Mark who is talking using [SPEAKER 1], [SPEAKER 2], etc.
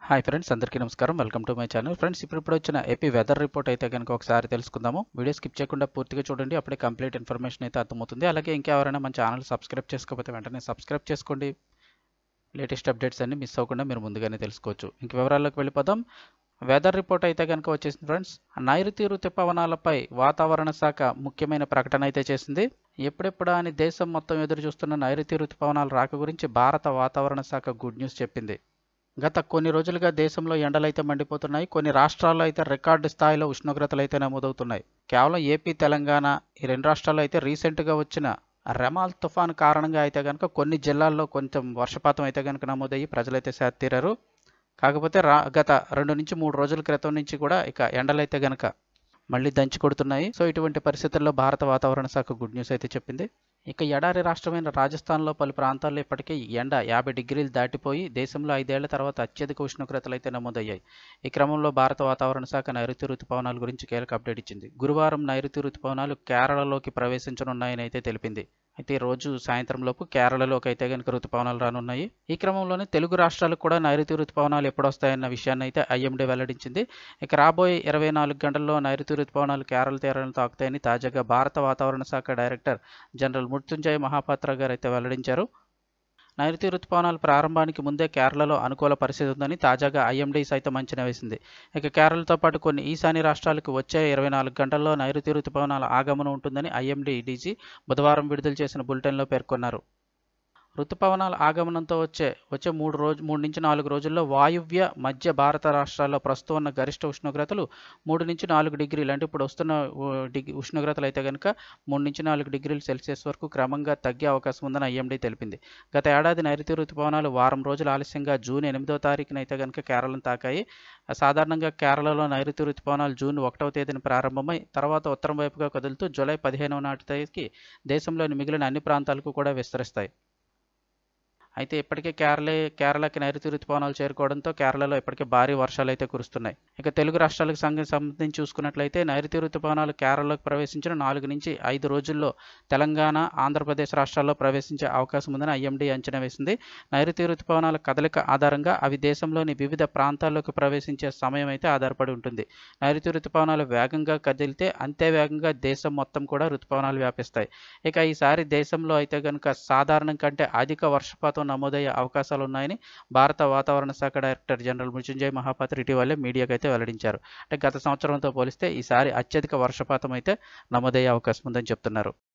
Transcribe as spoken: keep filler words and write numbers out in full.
[SPEAKER 1] Hi friends, అందరికీ నమస్కారం. Welcome to my channel. Friends, ఇప్పుడు ఇప్పుడు వచ్చిన ఏపీ వెదర్ రిపోర్ట్ అయితే కనుక ఒకసారి తెలుసుకుందాము. వీడియో స్కిప్ చేయకుండా పూర్తిగా చూడండి, అప్పుడే కంప్లీట్ ఇన్ఫర్మేషన్ అయితే అర్థమవుతుంది. అలాగే ఇంకెవరైనా మన ఛానల్ సబ్స్క్రైబ్ చేసుకోకపోతే వెంటనే సబ్స్క్రైబ్ చేసుకోండి. లేటెస్ట్ అప్డేట్స్ అన్ని మిస్ అవ్వకుండా మీరు ముందుగానే తెలుసుకోవచ్చు. ఇంక వివరాల్లోకి వెళ్ళిపోదాం. వెదర్ రిపోర్ట్ అయితే కనుక వచ్చేసింది ఫ్రెండ్స్. నైరుతి రుతుపవనాలపై వాతావరణ శాఖ ముఖ్యమైన ప్రకటన అయితే చేసింది. ఎప్పుడెప్పుడా అని దేశం మొత్తం ఎదురు చూస్తున్న నైరుతి రుతుపవనాల రాక గురించి భారత వాతావరణ శాఖ గుడ్ న్యూస్ చెప్పింది. గత కొన్ని రోజులుగా దేశంలో ఎండలైతే మండిపోతున్నాయి. కొన్ని రాష్ట్రాల్లో అయితే రికార్డు స్థాయిలో ఉష్ణోగ్రతలు అయితే నమోదవుతున్నాయి. కేవలం ఏపీ, తెలంగాణ ఈ రెండు రాష్ట్రాల్లో అయితే రీసెంట్గా వచ్చిన రెమాల్ తుఫాన్ కారణంగా అయితే కనుక కొన్ని జిల్లాల్లో కొంచెం వర్షపాతం అయితే కనుక నమోదయ్యి ప్రజలైతే సేద తీరారు. కాకపోతే రా గత రెండు నుంచి మూడు రోజుల క్రితం నుంచి కూడా ఇక ఎండలైతే కనుక మళ్ళీ దంచి కొడుతున్నాయి. సో ఇటువంటి పరిస్థితుల్లో భారత వాతావరణ శాఖ గుడ్ న్యూస్ అయితే చెప్పింది. ఇక ఎడారి రాష్ట్రమైన రాజస్థాన్లో పలు ప్రాంతాల్లో ఇప్పటికే ఎండ యాభై డిగ్రీలు దాటిపోయి దేశంలో ఐదేళ్ల తర్వాత అత్యధిక ఉష్ణోగ్రతలు అయితే నమోదయ్యాయి. ఈ క్రమంలో భారత వాతావరణ శాఖ నైరుతి రుతుపవనాల గురించి కీలక అప్డేట్ ఇచ్చింది. గురువారం నైరుతి రుతుపవనాలు కేరళలోకి ప్రవేశించనున్నాయని అయితే తెలిపింది. అయితే రోజు సాయంత్రం లోపు కేరళలోకి అయితే కనుక రుతుపవనాలు రానున్నాయి. ఈ క్రమంలోనే తెలుగు రాష్ట్రాలకు కూడా నైరుతి రుతుపవనాలు ఎప్పుడు వస్తాయన్న విషయాన్ని అయితే ఐఎండీ వెల్లడించింది. ఇక రాబోయే ఇరవై నాలుగు గంటల్లో నైరుతి రుతుపవనాలు కేరళ తీరాలను తాకుతాయని తాజాగా భారత వాతావరణ శాఖ డైరెక్టర్ జనరల్ మృత్యుంజయ మహాపాత్ర గారు అయితే వెల్లడించారు. నైరుతి రుతుపవనాల ప్రారంభానికి ముందే కేరళలో అనుకూల పరిస్థితి ఉందని తాజాగా ఐఎండీ సైతం అంచనా వేసింది. ఇక కేరళతో పాటు కొన్ని ఈశాన్య రాష్ట్రాలకు వచ్చే ఇరవై నాలుగు గంటల్లో నైరుతి రుతుపవనాల ఆగమనం ఉంటుందని ఐఎండీ డీజీ బుధవారం విడుదల చేసిన బులెటిన్లో పేర్కొన్నారు. రుతుపవనాల ఆగమనంతో వచ్చే వచ్చే మూడు రోజు మూడు నుంచి నాలుగు రోజుల్లో వాయువ్య మధ్య భారత రాష్ట్రాల్లో ప్రస్తుతం ఉన్న గరిష్ట ఉష్ణోగ్రతలు మూడు నుంచి నాలుగు డిగ్రీలు అంటే ఇప్పుడు వస్తున్న డిగ్రీ ఉష్ణోగ్రతలు అయితే కనుక మూడు నుంచి నాలుగు డిగ్రీల సెల్సియస్ వరకు క్రమంగా తగ్గే అవకాశం ఉందని ఐఎండీ తెలిపింది. గత ఏడాది నైరుతి రుతుపవనాలు వారం రోజులు ఆలస్యంగా జూన్ ఎనిమిదో తారీఖున అయితే కనుక కేరళను తాకాయి. సాధారణంగా కేరళలో నైరుతి రుతుపవనాలు జూన్ ఒకటవ తేదీన ప్రారంభమై తర్వాత ఉత్తరం వైపుగా కదులుతూ జూలై పదిహేనవ నాటికి దేశంలోని మిగిలిన అన్ని ప్రాంతాలకు కూడా విస్తరిస్తాయి. అయితే ఇప్పటికే కేరళ కేరళకి నైరుతి రుతుపవనాలు చేరుకోవడంతో కేరళలో ఇప్పటికే భారీ వర్షాలు అయితే కురుస్తున్నాయి. ఇక తెలుగు రాష్ట్రాలకు సంబంధించి చూసుకున్నట్లయితే నైరుతి రుతుపవనాలు కేరళలోకి ప్రవేశించిన నాలుగు నుంచి ఐదు రోజుల్లో తెలంగాణ, ఆంధ్రప్రదేశ్ రాష్ట్రాల్లో ప్రవేశించే అవకాశం ఉందని ఐఎండీ అంచనా వేసింది. నైరుతి రుతుపవనాల కదలిక ఆధారంగా అవి దేశంలోని వివిధ ప్రాంతాల్లోకి ప్రవేశించే సమయం అయితే ఆధారపడి ఉంటుంది. నైరుతి రుతుపవనాలు వేగంగా కదిలితే అంతే వేగంగా దేశం మొత్తం కూడా రుతుపవనాలు వ్యాపిస్తాయి. ఇక ఈసారి దేశంలో అయితే కనుక సాధారణం కంటే అధిక వర్షపాతం నమోదయ్యే అవకాశాలు ఉన్నాయని భారత వాతావరణ శాఖ డైరెక్టర్ జనరల్ మృత్యుంజయ మహాపాత్ర ఇటీవలే మీడియాకు అయితే వెల్లడించారు. అంటే గత సంవత్సరంతో పోలిస్తే ఈసారి అత్యధిక వర్షపాతం అయితే నమోదయ్యే అవకాశం ఉందని చెప్తున్నారు.